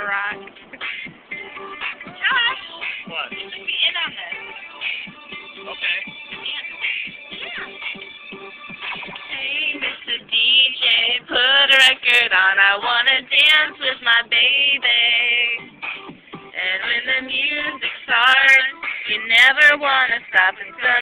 rock. Josh! What? You should be in on this. Okay. Hey, Mr. DJ, put a record on. I wanna dance with my baby. And when the music starts, you never wanna stop until